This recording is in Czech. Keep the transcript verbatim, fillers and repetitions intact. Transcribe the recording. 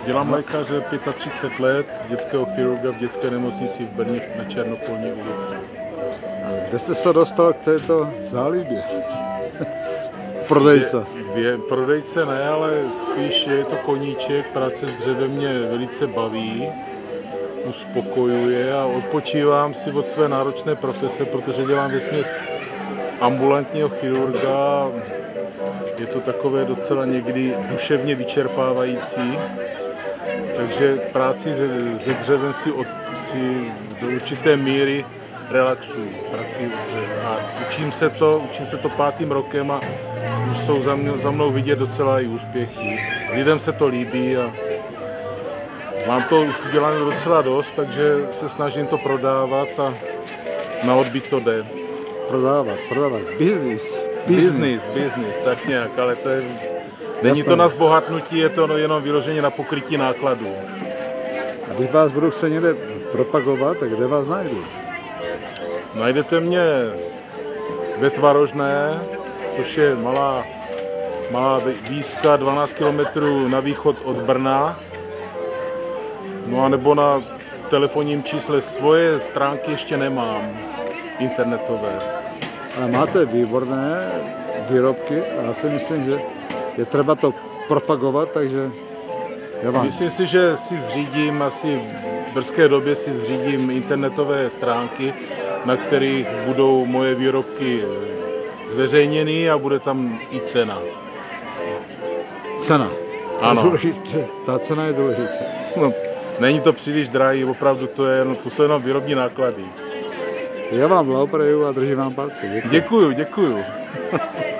Dělám lékaře třicet pět let, dětského chirurga v dětské nemocnici v Brně na Černopolní ulici. A kde jste se dostal k této zálibě? Prodejce. Je, je, prodejce ne, ale spíš je to koníček, práce s dřevem mě velice baví, uspokojuje a odpočívám si od své náročné profese, protože dělám vesměs ambulantního chirurga. Je to takové docela někdy duševně vyčerpávající, takže práci se, se dřevem si, od, si do určité míry relaxuju, pracuji u dřeva. A učím se to, učím se to pátým rokem a už jsou za, mě, za mnou vidět docela i úspěchy. Lidem se to líbí a mám to už udělané docela dost, takže se snažím to prodávat a na odbyt to jde. Prodávat, prodávat, business. Business, business, tak nějak, ale to je, není to na zbohatnutí, je to jenom vyloženě na pokrytí nákladů. A když vás budu se někde propagovat, tak kde vás najdu? Najdete mě ve Tvarožné, což je malá, malá výzka dvanáct kilometrů na východ od Brna. No a nebo na telefonním čísle, svoje stránky ještě nemám, internetové. Ale máte výborné výrobky a já si myslím, že je třeba to propagovat, takže já vám... Myslím si, že si zřídím, asi v brzké době si zřídím internetové stránky, na kterých budou moje výrobky zveřejněny a bude tam i cena. Cena. Ano. Ta cena je důležitá. No, není to příliš drahý, opravdu to, je, no, to jsou jenom výrobní náklady. Já vám blahopřeju a držím vám palce. Děkuju, děkuju. děkuju.